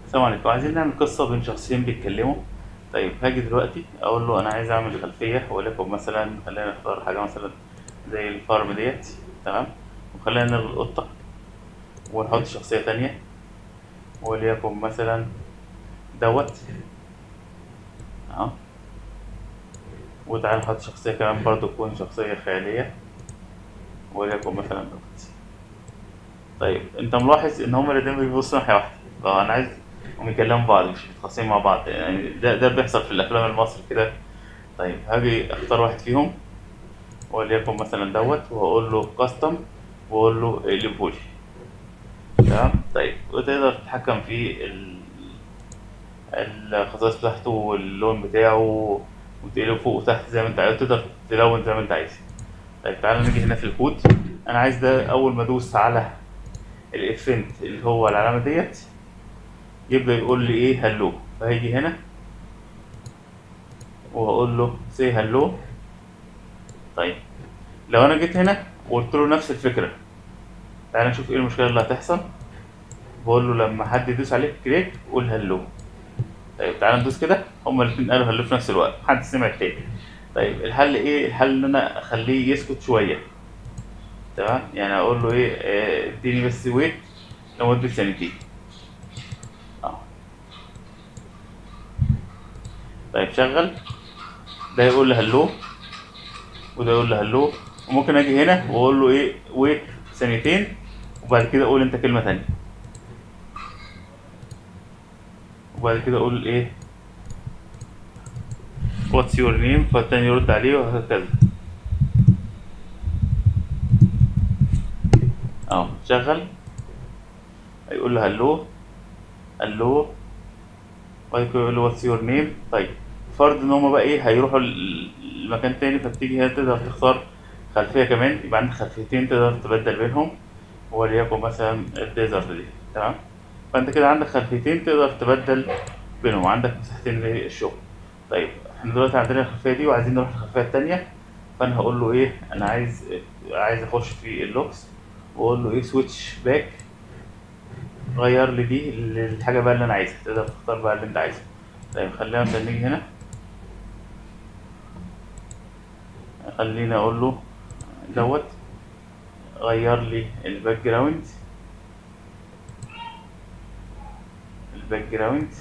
السلام عليكم. عايزين نعمل قصة بين شخصين بيتكلموا. طيب هاجي دلوقتي أقول له أنا عايز أعمل خلفية، وليكن مثلا خلينا نختار حاجة مثلا زي الفارم ديت. تمام. وخلينا نلغي القطة ونحط شخصية تانية، وليكن مثلا دوت أهو. وتعالى نحط شخصية كمان برضو تكون شخصية خيالية، وليكن مثلا دوت. طيب أنت ملاحظ إن هما الاتنين بيبصوا ناحية واحدة، فأنا عايز هم يكلموا بعض مش متخاصمين مع بعض، يعني ده بيحصل في الأفلام المصري كده. طيب هاجي اختار واحد فيهم وليكن مثلا دوت، وهقول له كاستم واقول له اقلبهولي. تمام. طيب وتقدر تتحكم في الخصائص بتاعته واللون بتاعه، وتقلبه فوق وتحت زي ما انت عايز، تقدر تلون زي ما انت عايز. طيب تعالى نيجي هنا في الكود. انا عايز ده اول ما ادوس على الافنت اللي هو العلامه ديت يبدا يقول لي ايه هلو، فهيجي هنا وهقول له سي هلو. طيب لو انا جيت هنا وقلت له نفس الفكره، تعالى نشوف ايه المشكله اللي هتحصل. بقول له لما حد يدوس عليك كليك قول هلو. طيب تعالى ندوس كده، هما الاتنين قالوا هلو في نفس الوقت، محدش سمع التاني. طيب الحل ايه؟ الحل ان انا اخليه يسكت شويه. تمام، يعني اقول له ايه، اديني بس ويت لمده ثانيتين. اه. طيب شغل. ده يقول لي هلو وده يقول لي هلو. وممكن اجي هنا واقول له ايه ويت ثانيتين، وبعد كده اقول انت كلمه تانيه، وبعد كده اقول ايه واتس يور نيم، فالتاني يرد عليه وهكذا. اه شغل. هيقول له هلو هلو، وبعد كده يقول له واتس يور نيم. طيب فرض ان هما بقى ايه هيروحوا المكان تاني، فبتيجي هنا تقدر تختار خلفية كمان، يبقى عندك خلفيتين تقدر تبدل بينهم، وليكن مثلا الديزرت دي. تمام. فانت كده عندك خلفيتين تقدر تبدل بينهم، عندك مساحتين للشغل. طيب احنا دلوقتي عندنا الخلفية دي وعايزين نروح الخلفية التانية، فانا هقول له ايه انا عايز اخش في اللوكس، واقول له ايه سويتش باك، غير لي دي الحاجة بقى اللي انا عايزها، تقدر تختار بقى اللي انت عايزه. طيب خلينا مثلا نيجي هنا، خليني اقول له دوت غير لي الباك جراوند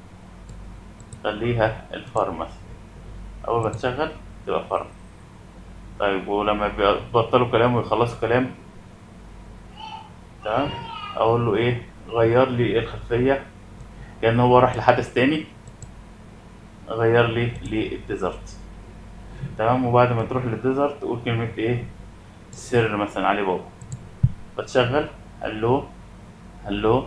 خليها الفارم مثلا، اول ما تشغل تبقى فارم. طيب ولما بيبطلوا كلام ويخلصوا كلام، تمام، اقول له ايه غير لي الخلفيه كأنه هو راح لحدث تاني، غير لي للديزرت. تمام. وبعد ما تروح للديزرت تقول كلمه ايه سر مثلا علي بابا، بتشغل هلو هلو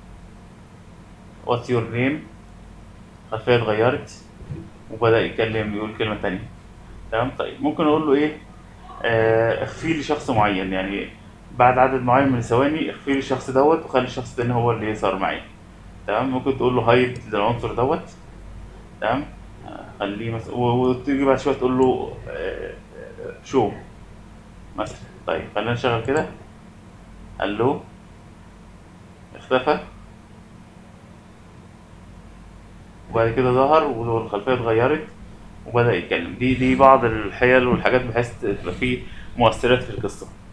واتس يور نيم، الخلفيه اتغيرت وبدأ يتكلم يقول كلمه تانيه. تمام. طيب ممكن اقول له ايه اخفي لي شخص معين، يعني بعد عدد معين من الثواني اخفي لي الشخص دوت وخلي الشخص التاني هو اللي يظهر معايا. تمام. ممكن تقول له هايد للعنصر دوت. تمام. خليه مثلا وتيجي بعد شويه تقول له شو مثلا. طيب خلينا نشغل كده. الو. اختفى، وبعد كده ظهر والخلفيه اتغيرت وبدأ يتكلم. دي بعض الحيل والحاجات بحيث تبقى فيه مؤثرات في القصه.